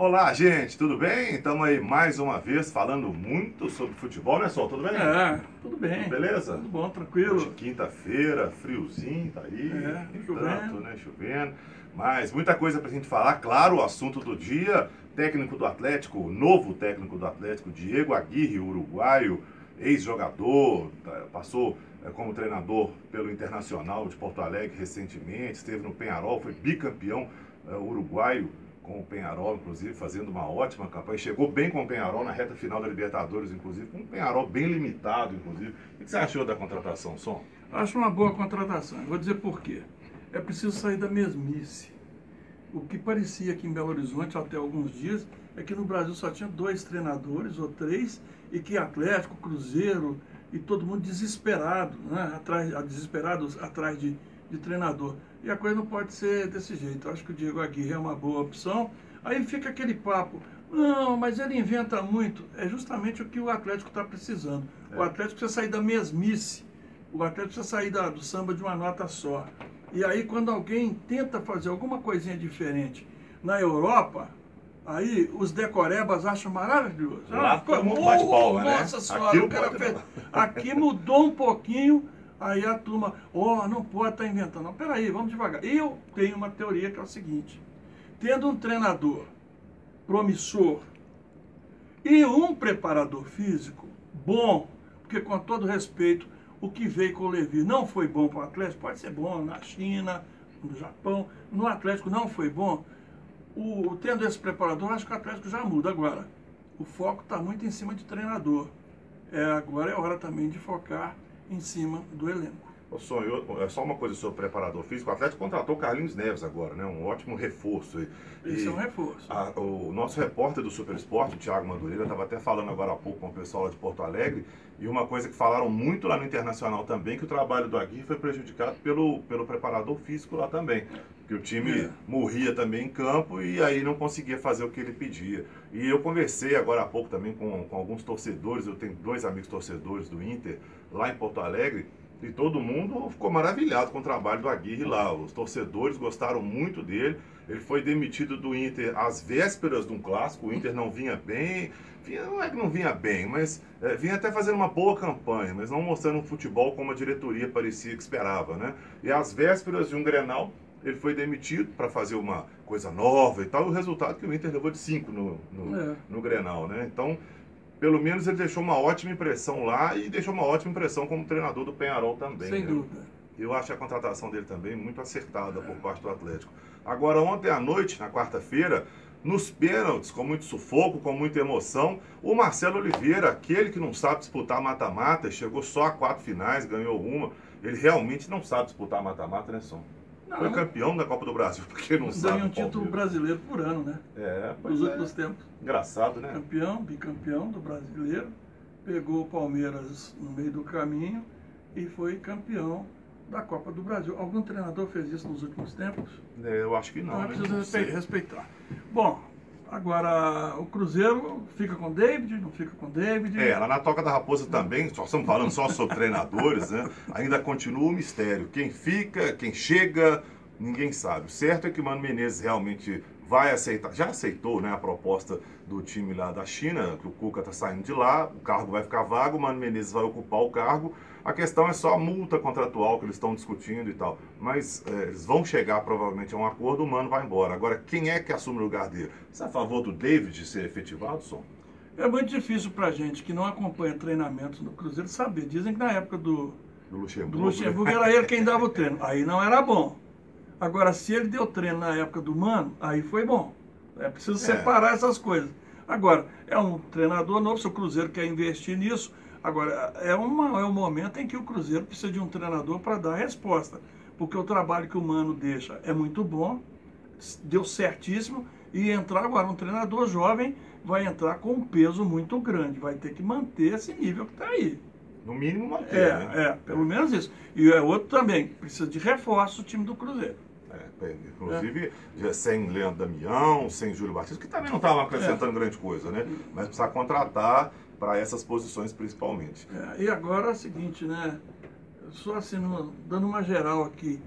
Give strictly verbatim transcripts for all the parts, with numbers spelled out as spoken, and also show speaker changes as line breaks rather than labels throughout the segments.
Olá, gente, tudo bem? Estamos aí mais uma vez falando muito sobre futebol, né, Sol? Tudo bem?
É, tudo bem.
Tudo beleza?
Tudo bom, tranquilo.
Hoje, quinta-feira, friozinho, tá aí,
É,
nem
chovendo.
tanto, né, chovendo. Mas muita coisa pra gente falar, claro, o assunto do dia, técnico do Atlético, o novo técnico do Atlético, Diego Aguirre, uruguaio, ex-jogador, tá, passou é, como treinador pelo Internacional de Porto Alegre recentemente, esteve no Peñarol, foi bicampeão é, uruguaio com o Peñarol, inclusive, fazendo uma ótima campanha. Chegou bem com o Peñarol na reta final da Libertadores, inclusive, com um Peñarol bem limitado, inclusive. O que você achou da contratação, Som?
Acho uma boa contratação. Vou dizer por quê. É preciso sair da mesmice. O que parecia aqui em Belo Horizonte até alguns dias é que no Brasil só tinha dois treinadores ou três e que Atlético, Cruzeiro e todo mundo desesperado, né? atrás, desesperados atrás de, de treinador. E a coisa não pode ser desse jeito. Eu acho que o Diego Aguirre é uma boa opção. Aí fica aquele papo, não, mas ele inventa muito. É justamente o que o Atlético está precisando. É. O Atlético precisa sair da mesmice. O Atlético precisa sair da, do samba de uma nota só. E aí quando alguém tenta fazer alguma coisinha diferente na Europa, aí os decorebas acham maravilhoso.
Lá
ah,
todo mundo bate palma, né?
Nossa senhora,
aqui,
o cara
pode...
fez... Aqui mudou um pouquinho. Aí a turma, ó, oh, não pode estar inventando. Não, peraí, vamos devagar. Eu tenho uma teoria que é o seguinte: tendo um treinador promissor e um preparador físico bom, porque com todo respeito, o que veio com o Levi não foi bom para o Atlético, pode ser bom na China, no Japão, no Atlético não foi bom. O, tendo esse preparador, acho que o Atlético já muda agora. O foco está muito em cima de treinador. É, agora é hora também de focar em cima do elenco.
O sonho, é só uma coisa sobre o preparador físico. O Atlético contratou o Carlinhos Neves agora, né? Um ótimo reforço.
Esse
e
é um reforço.
A, o nosso repórter do Super Esporte, o Thiago Madureira, estava até falando agora há pouco com o pessoal lá de Porto Alegre, e uma coisa que falaram muito lá no Internacional também, que o trabalho do Aguirre foi prejudicado pelo, pelo preparador físico lá também. Que o time é. morria também em campo e aí não conseguia fazer o que ele pedia. E eu conversei agora há pouco também com, com alguns torcedores, eu tenho dois amigos torcedores do Inter lá em Porto Alegre, e todo mundo ficou maravilhado com o trabalho do Aguirre lá. Os torcedores gostaram muito dele. Ele foi demitido do Inter às vésperas de um clássico. O Inter não vinha bem. Vinha, não é que não vinha bem, mas é, vinha até fazendo uma boa campanha, mas não mostrando um futebol como a diretoria parecia que esperava, né? E às vésperas de um Grenal, ele foi demitido para fazer uma coisa nova e tal. E o resultado é que o Inter levou de cinco no, no, é. no Grenal, né? Então, pelo menos ele deixou uma ótima impressão lá e deixou uma ótima impressão como treinador do Peñarol também.
Sem
né?
dúvida.
Eu acho a contratação dele também muito acertada é. por parte do Atlético. Agora, ontem à noite, na quarta-feira, nos pênaltis, com muito sufoco, com muita emoção, o Marcelo Oliveira, aquele que não sabe disputar mata-mata, chegou só a quatro finais, ganhou uma. Ele realmente não sabe disputar mata-mata, né, Som? Não, foi campeão da Copa do Brasil, porque não sabe.
Ganha um título brasileiro por ano, né?
É,
nos
é.
últimos tempos.
Engraçado, né?
Campeão, bicampeão do brasileiro, pegou o Palmeiras no meio do caminho e foi campeão da Copa do Brasil. Algum treinador fez isso nos últimos tempos?
É, eu acho que não.
Então é
né?
preciso
não
respeitar, respeitar. Bom, agora o Cruzeiro fica com o David, não fica com o David?
É, lá na Toca da Raposa também, só estamos falando só sobre treinadores, né? Ainda continua o mistério. Quem fica, quem chega, ninguém sabe. O certo é que o Mano Menezes realmente vai aceitar, já aceitou, né, a proposta do time lá da China, que o Cuca está saindo de lá, o cargo vai ficar vago, o Mano Menezes vai ocupar o cargo. A questão é só a multa contratual que eles estão discutindo e tal. Mas é, eles vão chegar provavelmente a um acordo, o Mano vai embora. Agora, quem é que assume o lugar dele? Você é a favor do David ser efetivado, Som?
É muito difícil pra gente que não acompanha treinamentos no Cruzeiro saber. Dizem que na época do,
do Luxemburgo,
do Luxemburgo
né?
era ele quem dava o treino. Aí não era bom. Agora, se ele deu treino na época do Mano, aí foi bom. É preciso é. separar essas coisas. Agora, é um treinador novo, se o Cruzeiro quer investir nisso. Agora, é, uma, é um momento em que o Cruzeiro precisa de um treinador para dar a resposta. Porque o trabalho que o Mano deixa é muito bom, deu certíssimo, e entrar agora um treinador jovem vai entrar com um peso muito grande. Vai ter que manter esse nível que está aí.
No mínimo manter,
é,
né?
É, pelo menos isso. E é outro também, precisa de reforço o time do Cruzeiro.
É, inclusive, é. sem Leandro Damião, sem Júlio Batista, que também não estavam acrescentando é. grande coisa, né? Mas precisa contratar para essas posições principalmente.
É, e agora é o seguinte, né? Só assim, dando uma geral aqui.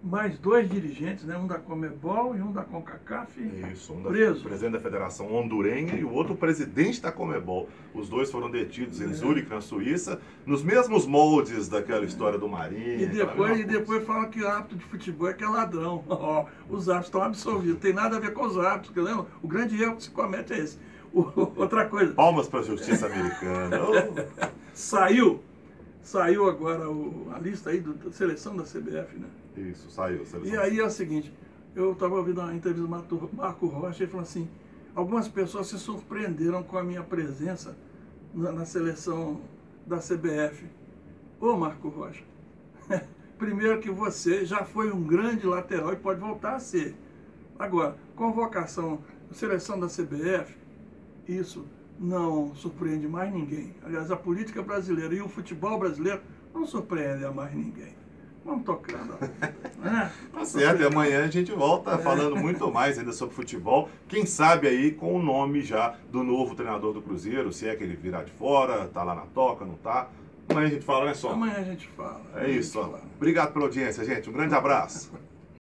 mais dois dirigentes, né? Um da Comebol e um da CONCACAF,
Isso, um da,
preso.
o presidente da Federação Hondurenha e o outro o presidente da Comebol. Os dois foram detidos em Zurique, na Suíça, nos mesmos moldes daquela história do Marinho.
E depois, e depois falam que o árbitro de futebol é que é ladrão. Oh, os árbitros estão absolvidos. Tem nada a ver com os árbitros. Lembra? O grande erro que se comete é esse. O, outra coisa.
Palmas para a justiça americana. Oh.
Saiu. Saiu agora o, a lista aí do- da seleção da C B F, né?
Isso, saiu. Seleção.
E aí é o seguinte, eu estava ouvindo uma entrevista do Marco- Marco Rocha, ele falou assim, algumas pessoas se surpreenderam com a minha presença na, na seleção da C B F. Ô Marco Rocha, primeiro que você já foi um grande lateral e pode voltar a ser. Agora, convocação, seleção da C B F, isso não surpreende mais ninguém. Aliás, a política brasileira e o futebol brasileiro não surpreende a mais ninguém. Vamos tocando. Né?
Tá certo, e amanhã a gente volta falando muito mais ainda sobre futebol. Quem sabe aí com o nome já do novo treinador do Cruzeiro, se é que ele virá de fora, tá lá na toca, não tá. Amanhã a gente fala, né, Som?
Amanhã a gente fala.
É isso, ó. Obrigado pela audiência, gente. Um grande abraço.